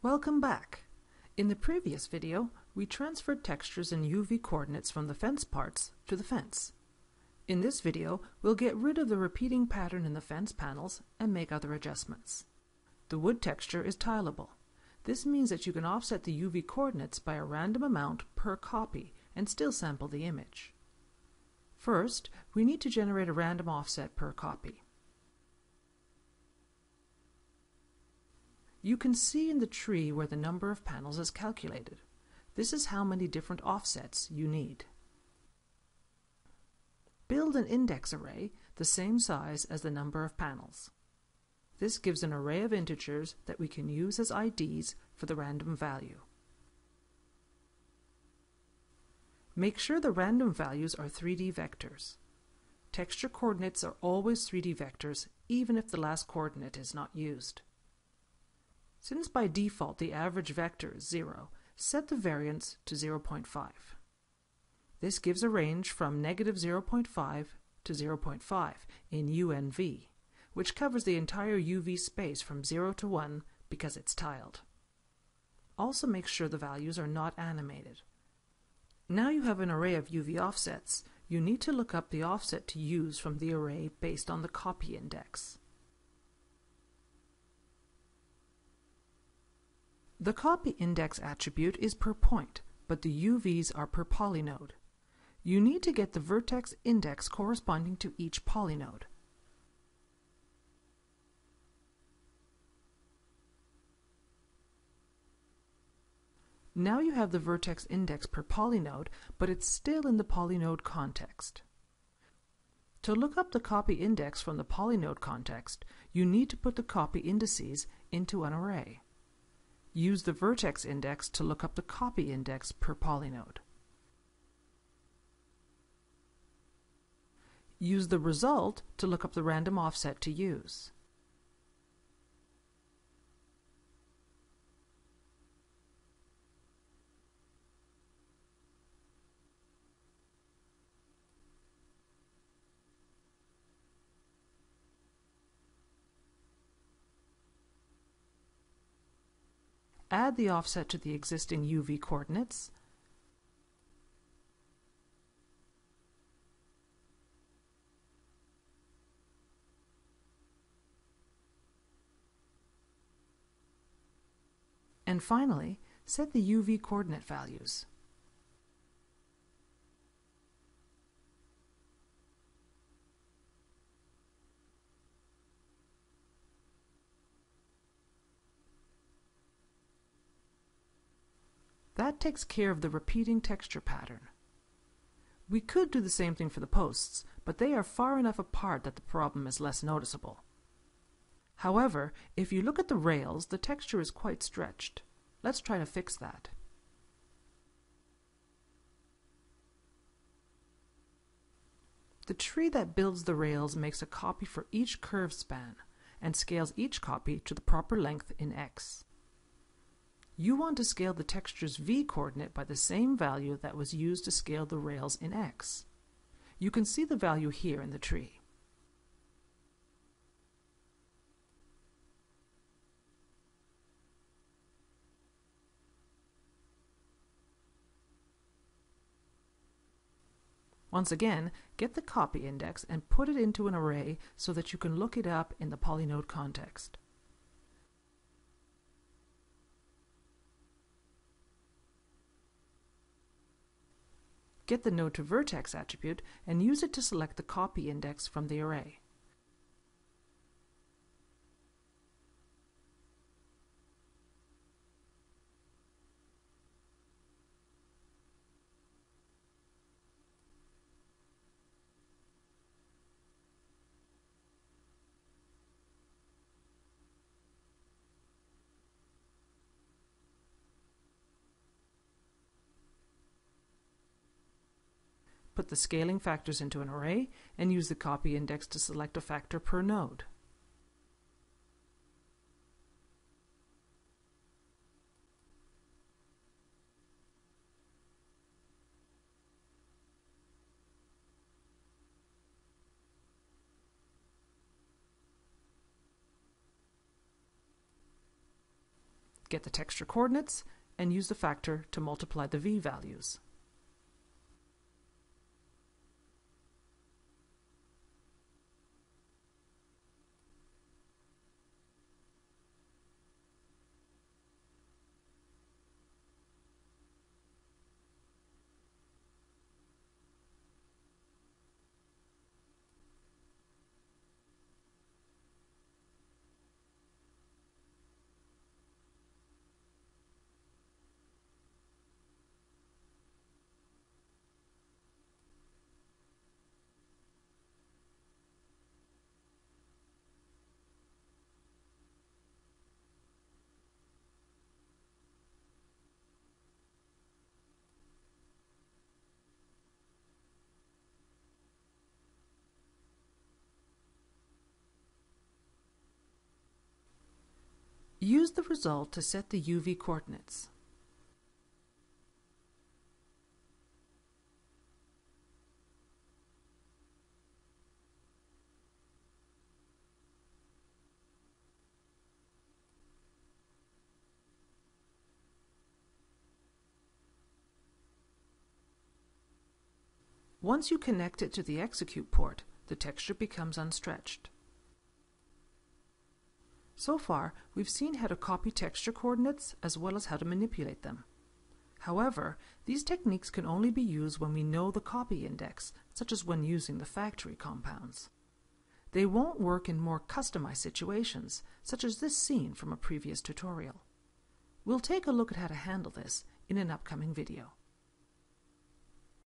Welcome back. In the previous video, we transferred textures and UV coordinates from the fence parts to the fence. In this video, we'll get rid of the repeating pattern in the fence panels and make other adjustments. The wood texture is tileable. This means that you can offset the UV coordinates by a random amount per copy and still sample the image. First, we need to generate a random offset per copy. You can see in the tree where the number of panels is calculated. This is how many different offsets you need. Build an index array the same size as the number of panels. This gives an array of integers that we can use as IDs for the random value. Make sure the random values are 3D vectors. Texture coordinates are always 3D vectors, even if the last coordinate is not used. Since by default the average vector is 0, set the variance to 0.5. This gives a range from -0.5 to 0.5 in U and V, which covers the entire UV space from 0 to 1 because it's tiled. Also make sure the values are not animated. Now you have an array of UV offsets, you need to look up the offset to use from the array based on the copy index. The copy index attribute is per point, but the UVs are per polynode. You need to get the vertex index corresponding to each polynode. Now you have the vertex index per polynode, but it's still in the polynode context. To look up the copy index from the polynode context, you need to put the copy indices into an array. Use the vertex index to look up the copy index per polynode. Use the result to look up the random offset to use. Add the offset to the existing UV coordinates, and finally, set the UV coordinate values. That takes care of the repeating texture pattern. We could do the same thing for the posts, but they are far enough apart that the problem is less noticeable. However, if you look at the rails, the texture is quite stretched. Let's try to fix that. The tree that builds the rails makes a copy for each curve span and scales each copy to the proper length in X. You want to scale the texture's V coordinate by the same value that was used to scale the rails in X. You can see the value here in the tree. Once again, get the copy index and put it into an array so that you can look it up in the polynode context. Get the node to vertex attribute and use it to select the copy index from the array. Put the scaling factors into an array and use the copy index to select a factor per node. get the texture coordinates and use the factor to multiply the V values. Use the result to set the UV coordinates. Once you connect it to the execute port, the texture becomes unstretched. So far, we've seen how to copy texture coordinates as well as how to manipulate them. However, these techniques can only be used when we know the copy index, such as when using the factory compounds. They won't work in more customized situations, such as this scene from a previous tutorial. We'll take a look at how to handle this in an upcoming video.